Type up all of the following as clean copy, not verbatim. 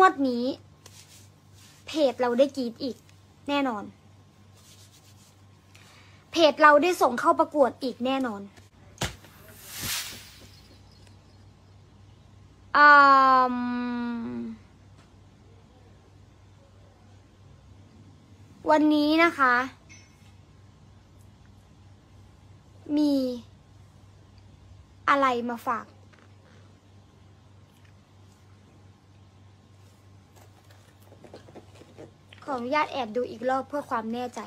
วดนี้เพจเราได้กรีดอีกแน่นอนเพจเราได้ส่งเข้าประกวดอีกแน่นอนวันนี้นะคะมีอะไรมาฝากขออนุญาตแอบดูอีกรอบเพื่อความแน่ใจ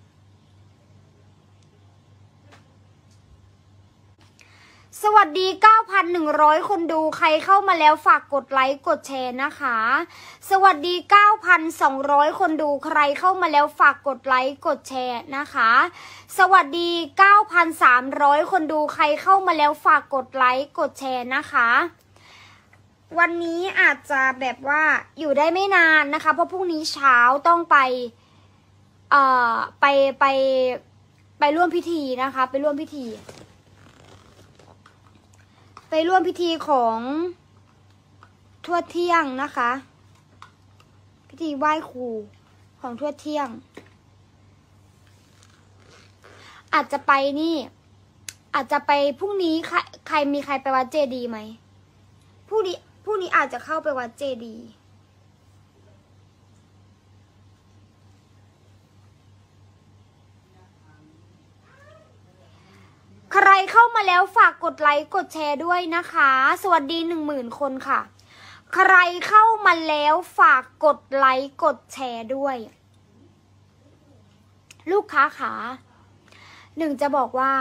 สวัสดี 9,100 คนดูใครเข้ามาแล้วฝากกดไลค์กดแชร์นะคะสวัสดี 9,200 คนดูใครเข้ามาแล้วฝากกดไลค์กดแชร์นะคะสวัสดี 9,300 คนดูใครเข้ามาแล้วฝากกดไลค์กดแชร์นะคะวันนี้อาจจะแบบว่าอยู่ได้ไม่นานนะคะเพราะพรุ่งนี้เช้าต้องไปร่วมพิธีนะคะไปร่วมพิธีของทวดเที่ยงนะคะพิธีไหว้ครูของทวดเที่ยงอาจจะไปนี่อาจจะไปพรุ่งนี้มีใครไปวัดเจดีย์ไหมพรุ่งนี้อาจจะเข้าไปวัดเจดีย์ใครเข้ามาแล้วฝากกดไลค์กดแชร์ด้วยนะคะสวัสดี 10,000 คนค่ะใครเข้ามาแล้วฝากกดไลค์กดแชร์ด้วยลูกค้าขาหนึ่งจะบอกว่า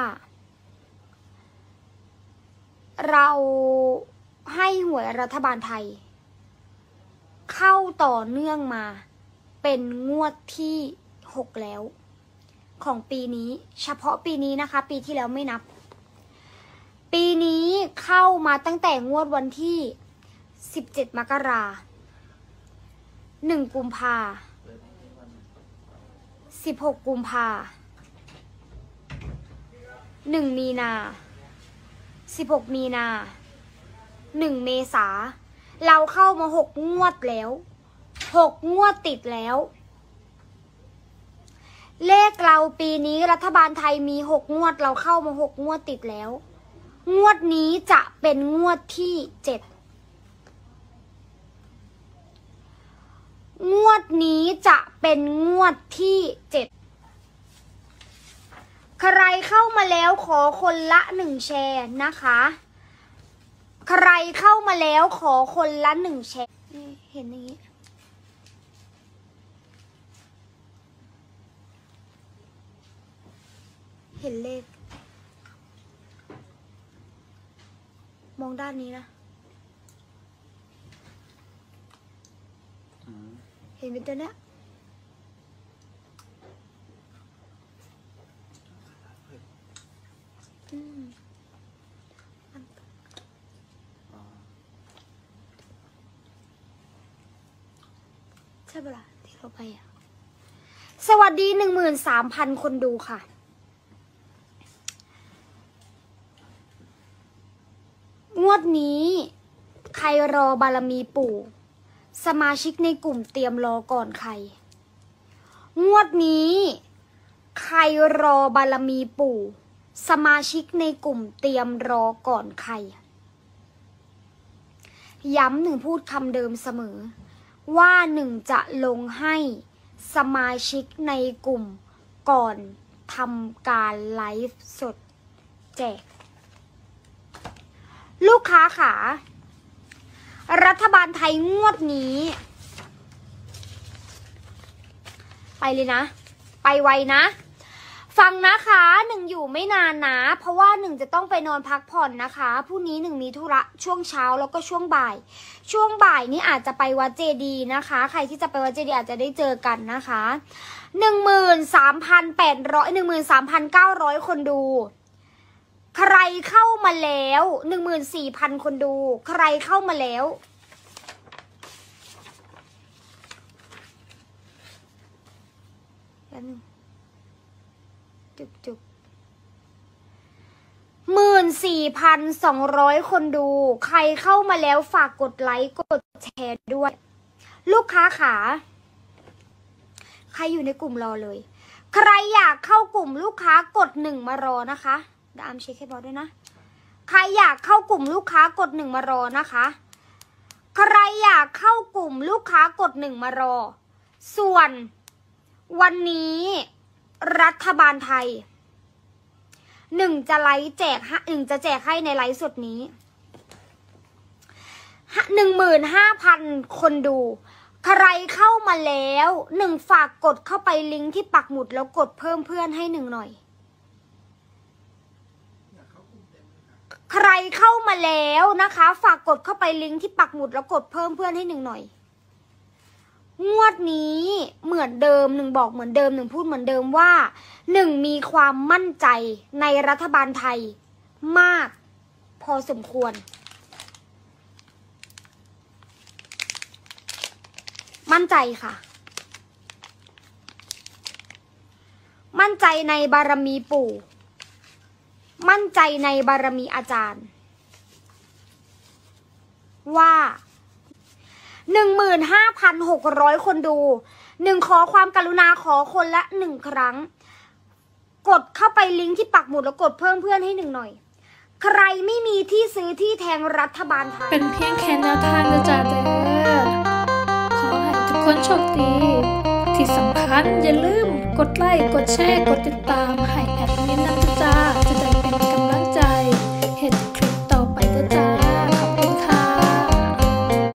เราให้หวยรัฐบาลไทยเข้าต่อเนื่องมาเป็นงวดที่6แล้วของปีนี้เฉพาะปีนี้นะคะปีที่แล้วไม่นับปีนี้เข้ามาตั้งแต่งวดวันที่17 มกรา1 กุมภา16 กุมภา1 มีนา16 มีนา1 เมษาเราเข้ามา6 งวดแล้ว6 งวดติดแล้วเลขเราปีนี้รัฐบาลไทยมี6 งวดเราเข้ามา6 งวดติดแล้วงวดนี้จะเป็นงวดที่7งวดนี้จะเป็นงวดที่7ใครเข้ามาแล้วขอคนละ1 แชร์นะคะใครเข้ามาแล้วขอคนละ1 แชร์เห็นอย่างนี้เห็นเลขมองด้านนี้นะเห็นเป็นตัวเนี้ยใช่ปะล่ะที่เราไปอ่ะสวัสดี 13,000 คนดูค่ะงวดนี้ใครรอบารมีปู่สมาชิกในกลุ่มเตรียมรอก่อนใครงวดนี้ใครรอบารมีปู่สมาชิกในกลุ่มเตรียมรอก่อนใครย้ำหนึ่งพูดคำเดิมเสมอว่าหนึ่งจะลงให้สมาชิกในกลุ่มก่อนทำการไลฟ์สดแจกลูกค้าขารัฐบาลไทยงวดนี้ไปเลยนะไปไวนะฟังนะคะหนึ่งอยู่ไม่นานนะเพราะว่าหนึ่งจะต้องไปนอนพักผ่อนนะคะพรุ่งนี้หนึ่งมีธุระช่วงเช้าแล้วก็ช่วงบ่ายนี้อาจจะไปวัดเจดีย์นะคะใครที่จะไปวัดเจดีย์อาจจะได้เจอกันนะคะ13,900 คนดูใครเข้ามาแล้ว14,000 คนดูใครเข้ามาแล้วจุก14,200 คนดูใครเข้ามาแล้วฝากกดไลค์กดแชร์ด้วยค้าขาใครอยู่ในกลุ่มรอเลยใครอยากเข้ากลุ่มลูกค้ากด1มารอนะคะเดี๋ยวอามเช็คให้บอสด้วยนะใครอยากเข้ากลุ่มลูกค้ากด1มารอนะคะใครอยากเข้ากลุ่มลูกค้ากด1มารอส่วนวันนี้รัฐบาลไทยจะไลฟ์แจกจะแจกให้ในไลฟ์สดนี้15,000 คนดูใครเข้ามาแล้วฝากกดเข้าไปลิงก์ที่ปักหมุดแล้วกดเพิ่มเพื่อนให้หน่อยใครเข้ามาแล้วนะคะฝากกดเข้าไปลิงก์ที่ปักหมุดแล้วกดเพิ่มเพื่อนให้หน่อยงวดนี้เหมือนเดิมบอกเหมือนเดิมพูดเหมือนเดิมว่ามีความมั่นใจในรัฐบาลไทยมากพอสมควรมั่นใจค่ะมั่นใจในบารมีปู่มั่นใจในบารมีอาจารย์ว่า15,600 คนดูขอความกรุณาขอคนละ1ครั้งกดเข้าไปลิงก์ที่ปักหมุดแล้วกดเพิ่มเพื่อนให้หน่อยใครไม่มีที่ซื้อที่แทงรัฐบาลไทยเป็นเพียงแค่แนวทางนะจ๊ะเด้อขอให้ทุกคนโชคดีที่สำคัญอย่าลืมกดไลค์กดแชร์กดติดตามให้แอดมิน